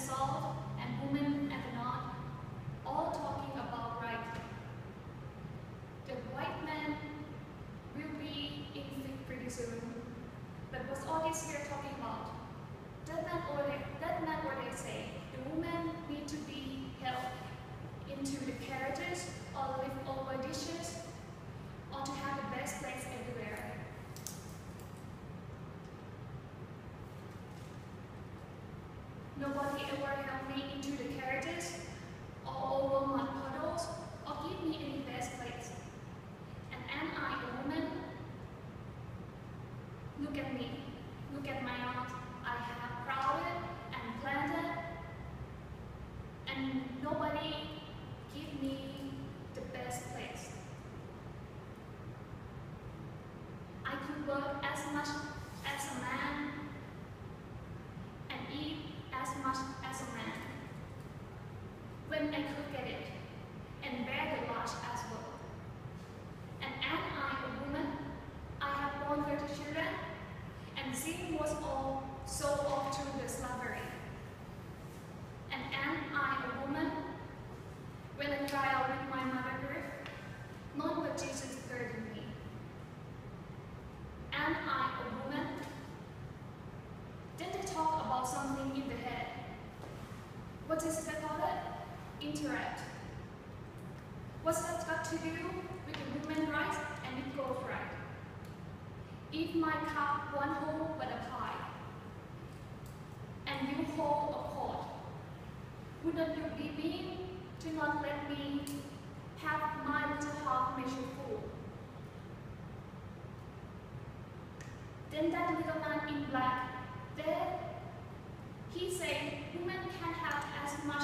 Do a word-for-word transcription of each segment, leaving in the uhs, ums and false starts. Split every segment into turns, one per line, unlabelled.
South and women at the North, all talking about right. The white man will be in pretty soon, but what's all this here talking about? That man already, that man already say the women need to be helped into the carriages or lift over dishes or to have the best place everywhere. Nobody ever helped me into the carriages or over mud puddles or give me any best place. And am I a woman? Look at me. Look at my aunt. I have crowded and planted, and nobody give me the best place. I could work as much as a man and eat as much as a man when I could get it, and bear the large as well. And am I a woman? I have born thirty children, and sin was all sold off to the slavery. And am I a woman? When I cry out with my mother birth, none but Jesus burdened me. Am I a woman? Then they talk about something in the head. What is that called? Interact. What's that got to do with the women's rights and with girls' rights? If my cup one whole but a pie, and you hold a pot, wouldn't you be mean to not let me have my little half measure full? Then that little man in black, there, he said women can have as much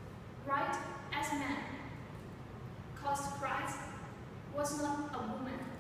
right as men, cause Christ was not a woman.